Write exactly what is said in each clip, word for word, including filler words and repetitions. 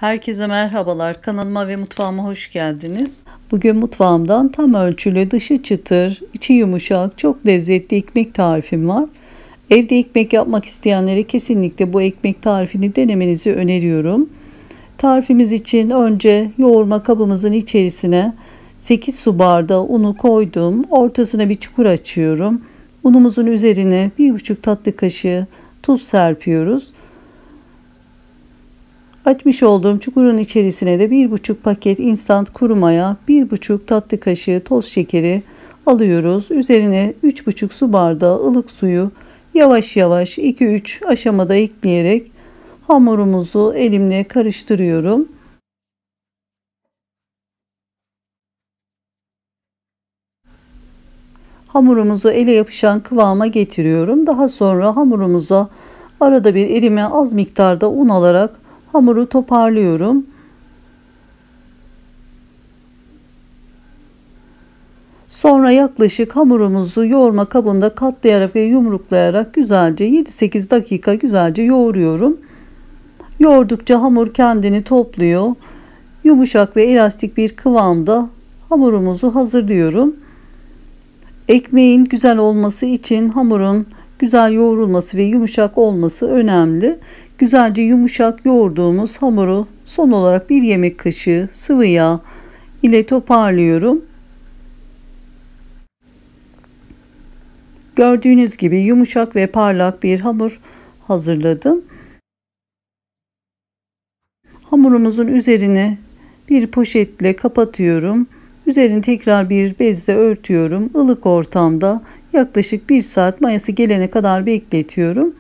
Herkese merhabalar. Kanalıma ve mutfağıma hoş geldiniz. Bugün mutfağımdan tam ölçülü, dışı çıtır, içi yumuşak, çok lezzetli ekmek tarifim var. Evde ekmek yapmak isteyenlere kesinlikle bu ekmek tarifini denemenizi öneriyorum. Tarifimiz için önce yoğurma kabımızın içerisine sekiz su bardağı unu koydum. Ortasına bir çukur açıyorum. Unumuzun üzerine bir buçuk tatlı kaşığı tuz serpiyoruz. Açmış olduğum çukurun içerisine de bir buçuk paket instant kuru maya, bir buçuk tatlı kaşığı toz şekeri alıyoruz. Üzerine üç buçuk su bardağı ılık suyu yavaş yavaş iki üç aşamada ekleyerek hamurumuzu elimle karıştırıyorum. Hamurumuzu ele yapışan kıvama getiriyorum. Daha sonra hamurumuza arada bir elime az miktarda un alarak hamuru toparlıyorum. Sonra yaklaşık hamurumuzu yoğurma kabında katlayarak ve yumruklayarak güzelce yedi sekiz dakika güzelce yoğuruyorum. Yoğurdukça hamur kendini topluyor. Yumuşak ve elastik bir kıvamda hamurumuzu hazırlıyorum. Ekmeğin güzel olması için hamurun güzel yoğrulması ve yumuşak olması önemli. Güzelce yumuşak yoğurduğumuz hamuru son olarak bir yemek kaşığı sıvı yağ ile toparlıyorum. Gördüğünüz gibi yumuşak ve parlak bir hamur hazırladım. Hamurumuzun üzerine bir poşetle kapatıyorum. Üzerini tekrar bir bezle örtüyorum. Ilık ortamda yaklaşık bir saat mayası gelene kadar bekletiyorum.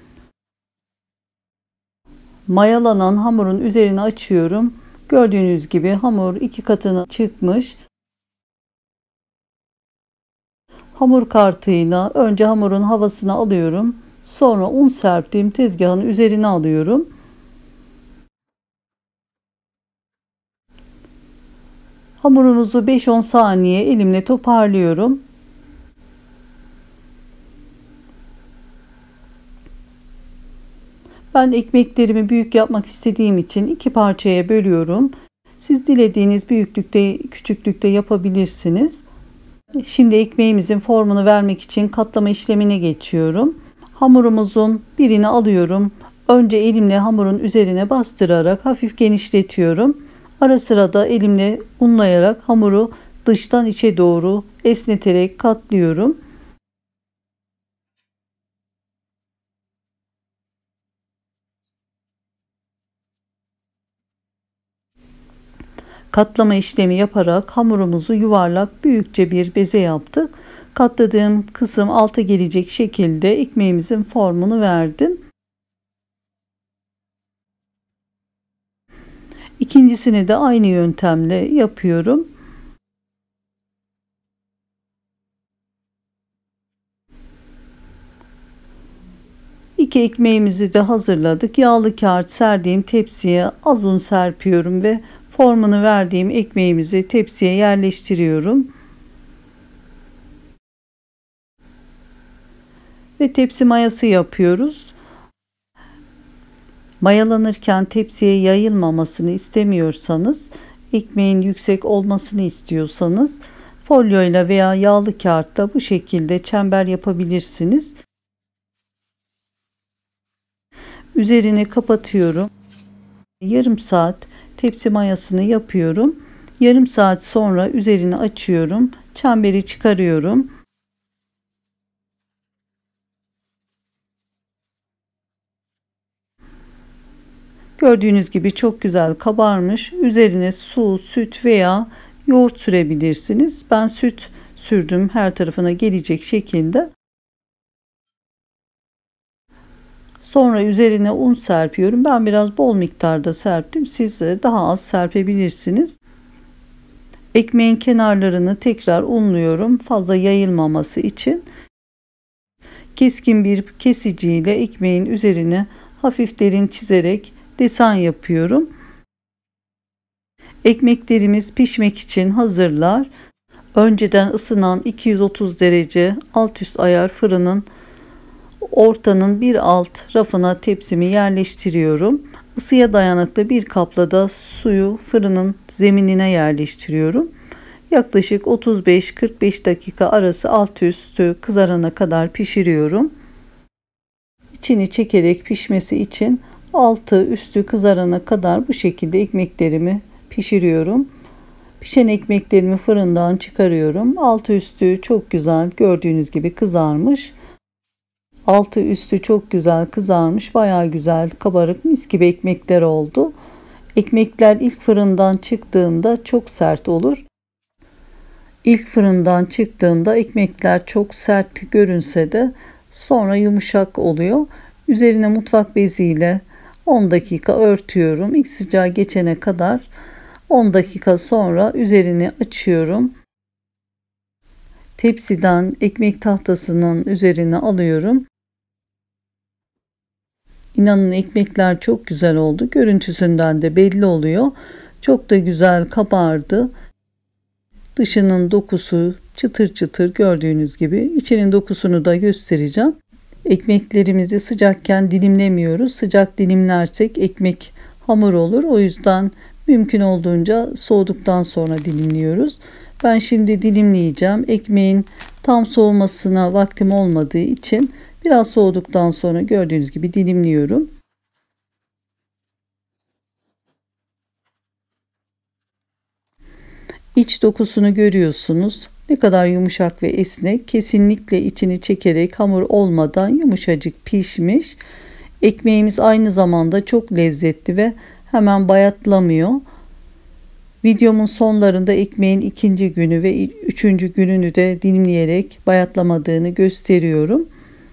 Mayalanan hamurun üzerine açıyorum. Gördüğünüz gibi hamur iki katına çıkmış. Hamur kartıyla önce hamurun havasını alıyorum. Sonra un serptiğim tezgahın üzerine alıyorum. Hamurumuzu beş on saniye elimle toparlıyorum. Ben ekmeklerimi büyük yapmak istediğim için iki parçaya bölüyorum. Siz dilediğiniz büyüklükte, küçüklükte yapabilirsiniz. Şimdi ekmeğimizin formunu vermek için katlama işlemine geçiyorum. Hamurumuzun birini alıyorum. Önce elimle hamurun üzerine bastırarak hafif genişletiyorum. Ara sıra da elimle unlayarak hamuru dıştan içe doğru esneterek katlıyorum. Katlama işlemi yaparak hamurumuzu yuvarlak büyükçe bir beze yaptık. Katladığım kısım alta gelecek şekilde ekmeğimizin formunu verdim. İkincisini de aynı yöntemle yapıyorum. İki ekmeğimizi de hazırladık. Yağlı kağıt serdiğim tepsiye az un serpiyorum ve formunu verdiğim ekmeğimizi tepsiye yerleştiriyorum. Ve tepsi mayası yapıyoruz. Mayalanırken tepsiye yayılmamasını istemiyorsanız, ekmeğin yüksek olmasını istiyorsanız folyoyla veya yağlı kağıtla bu şekilde çember yapabilirsiniz. Üzerini kapatıyorum. Yarım saat tepsi mayasını yapıyorum. Yarım saat sonra üzerini açıyorum. Çemberi çıkarıyorum. Gördüğünüz gibi çok güzel kabarmış. Üzerine su, süt veya yoğurt sürebilirsiniz. Ben süt sürdüm her tarafına gelecek şekilde. Sonra üzerine un serpiyorum. Ben biraz bol miktarda serptim. Siz daha az serpebilirsiniz. Ekmeğin kenarlarını tekrar unluyorum. Fazla yayılmaması için. Keskin bir kesiciyle ekmeğin üzerine hafif derin çizerek desen yapıyorum. Ekmeklerimiz pişmek için hazırlar. Önceden ısınan iki yüz otuz derece alt üst ayar fırının ortanın bir alt rafına tepsimi yerleştiriyorum. Isıya dayanıklı bir kapla da suyu fırının zeminine yerleştiriyorum. Yaklaşık otuz beş kırk beş dakika arası altı üstü kızarana kadar pişiriyorum. İçini çekerek pişmesi için altı üstü kızarana kadar bu şekilde ekmeklerimi pişiriyorum. Pişen ekmeklerimi fırından çıkarıyorum. Altı üstü çok güzel, gördüğünüz gibi kızarmış. Altı üstü çok güzel kızarmış. Bayağı güzel kabarık mis gibi ekmekler oldu. Ekmekler ilk fırından çıktığında çok sert olur. İlk fırından çıktığında ekmekler çok sert görünse de sonra yumuşak oluyor. Üzerine mutfak beziyle on dakika örtüyorum. İlk sıcağı geçene kadar on dakika sonra üzerini açıyorum. Tepsiden ekmek tahtasının üzerine alıyorum. İnanın ekmekler çok güzel oldu. Görüntüsünden de belli oluyor. Çok da güzel kabardı. Dışının dokusu çıtır çıtır gördüğünüz gibi. İçinin dokusunu da göstereceğim. Ekmeklerimizi sıcakken dilimlemiyoruz. Sıcak dilimlersek ekmek hamur olur. O yüzden mümkün olduğunca soğuduktan sonra dilimliyoruz. Ben şimdi dilimleyeceğim. Ekmeğin tam soğumasına vaktim olmadığı için biraz soğuduktan sonra gördüğünüz gibi dilimliyorum. İç dokusunu görüyorsunuz. Ne kadar yumuşak ve esnek. Kesinlikle içini çekerek hamur olmadan yumuşacık pişmiş. Ekmeğimiz aynı zamanda çok lezzetli ve hemen bayatlamıyor. Videomun sonlarında ekmeğin ikinci günü ve üçüncü gününü de dilimleyerek bayatlamadığını gösteriyorum.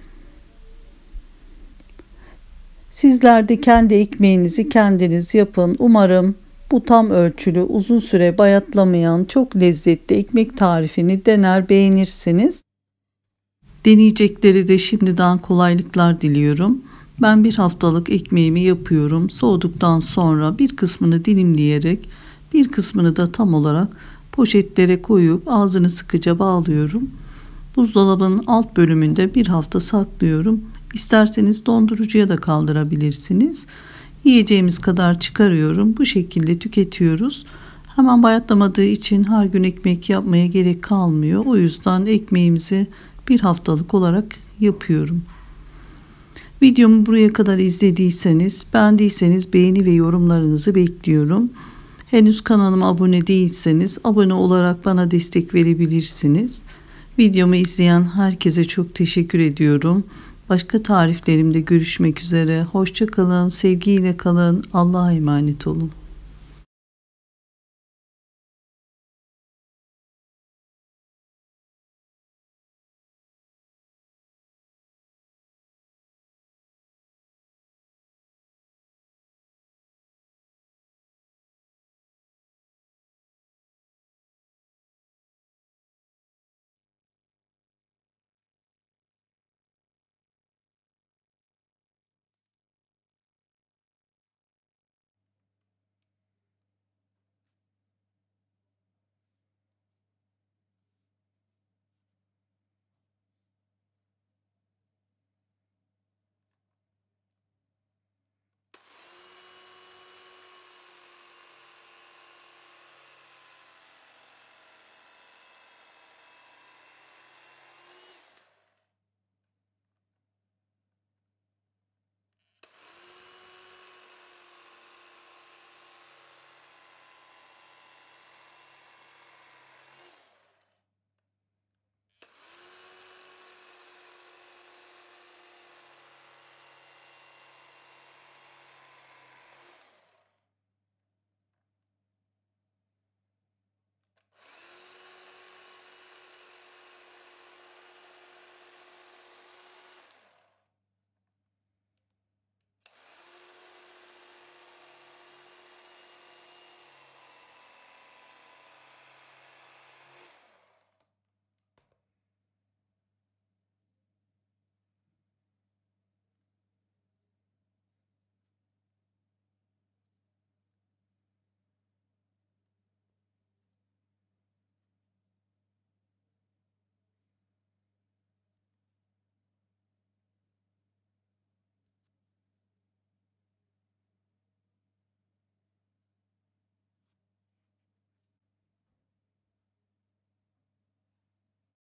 Sizler de kendi ekmeğinizi kendiniz yapın. Umarım bu tam ölçülü, uzun süre bayatlamayan çok lezzetli ekmek tarifini dener beğenirsiniz. Deneyecekleri de şimdiden kolaylıklar diliyorum. Ben bir haftalık ekmeğimi yapıyorum. Soğuduktan sonra bir kısmını dilimleyerek bir kısmını da tam olarak poşetlere koyup ağzını sıkıca bağlıyorum. Buzdolabının alt bölümünde bir hafta saklıyorum. İsterseniz dondurucuya da kaldırabilirsiniz. Yiyeceğimiz kadar çıkarıyorum. Bu şekilde tüketiyoruz. Hemen bayatlamadığı için her gün ekmek yapmaya gerek kalmıyor. O yüzden ekmeğimizi bir haftalık olarak yapıyorum. Videomu buraya kadar izlediyseniz, beğendiyseniz beğeni ve yorumlarınızı bekliyorum. Henüz kanalıma abone değilseniz abone olarak bana destek verebilirsiniz. Videomu izleyen herkese çok teşekkür ediyorum. Başka tariflerimde görüşmek üzere. Hoşça kalın, sevgiyle kalın. Allah'a emanet olun.